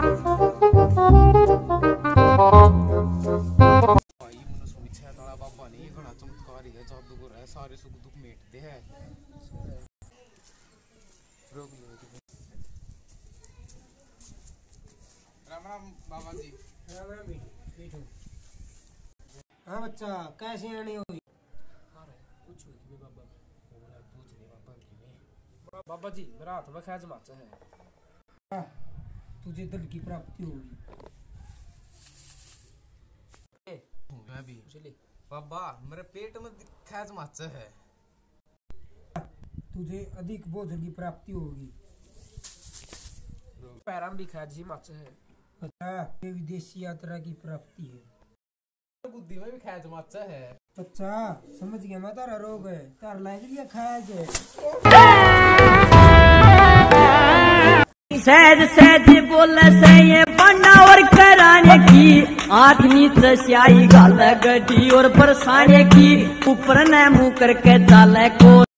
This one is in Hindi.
बाबा ने घना चमत्कारी है, जादूगर है, सारे सुख दुख मेटते हैं। राम राम बाबा जी। राम राम बैठो। हाँ बच्चा, कैसे आने हो? बाबा जी मेरा हाथ में खैज माचा है। तुझे दल की प्राप्ति होगी। मैं भी बाबा, मेरे पेट में खैज माचा है। तुझे अधिक भोजन की प्राप्ति होगी। पैराम भी खैज ही माचा है। बच्चा, ये विदेशी यात्रा की प्राप्ति है। बुद्धि में भी खैज माचा है। बच्चा समझ गया, मैं तारा रोग है, तारा लाइक लिया खैज है। सहज सहज बोले से ये बना और कराने की, आठ नीचे स्याही गाल गड्डी और बरसाने की, ऊपर न मुंह करके चाले को।